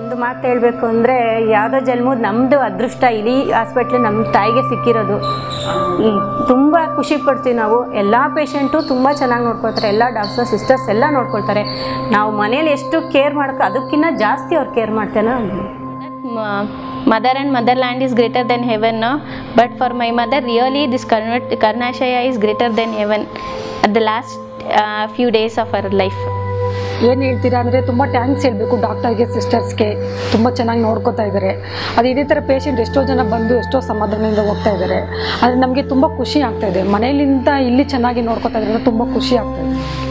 ಒಂದು ಮಾತು ಹೇಳಬೇಕು ಅಂದರೆ ಯಾವುದೋ ಜನ್ಮದ ನಮ್ಮದು ಅದೃಷ್ಟ ಇಲ್ಲಿ ಹಾಸ್ಪಿಟ್ಲ್ ನಮ್ಮ ತಾಯಿಗೆ ಸಿಕ್ಕಿರೋದು. ತುಂಬ ಖುಷಿ ಪಡ್ತೀವಿ ನಾವು. ಎಲ್ಲ ಪೇಷಂಟು ತುಂಬ ಚೆನ್ನಾಗಿ ನೋಡ್ಕೊಳ್ತಾರೆ, ಎಲ್ಲ ಡಾಕ್ಟರ್ ಸಿಸ್ಟರ್ಸ್ ಎಲ್ಲ ನೋಡ್ಕೊಳ್ತಾರೆ. ನಾವು ಮನೇಲಿ ಎಷ್ಟು ಕೇರ್ ಮಾಡ್ಕೊ ಅದಕ್ಕಿಂತ ಜಾಸ್ತಿ ಅವ್ರು ಕೇರ್ ಮಾಡ್ತೇನೆ. Mother and motherland is greater than heaven, no? But for my mother, really this Karnashaya is greater than heaven at the last few days of her life. ಏನು ಹೇಳ್ತೀರಾ ಅಂದರೆ ತುಂಬ ಥ್ಯಾಂಕ್ಸ್ ಹೇಳಬೇಕು ಡಾಕ್ಟರ್ಗೆ, ಸಿಸ್ಟರ್ಸ್ಗೆ. ತುಂಬ ಚೆನ್ನಾಗಿ ನೋಡ್ಕೋತಾ ಇದ್ದಾರೆ. ಅದು ಇದೇ ಥರ ಪೇಷಂಟ್ ಎಷ್ಟೋ ಜನ ಬಂದು ಎಷ್ಟೋ ಸಮಾಧಾನದಿಂದ ಹೋಗ್ತಾ ಇದ್ದಾರೆ. ಆದರೆ ನಮಗೆ ತುಂಬ ಖುಷಿ ಆಗ್ತಾಯಿದೆ. ಮನೆಯಲ್ಲಿಂದ ಇಲ್ಲಿ ಚೆನ್ನಾಗಿ ನೋಡ್ಕೋತಾ ಇದ್ದಾರೆ, ತುಂಬ ಖುಷಿ ಆಗ್ತಾಯಿದೆ.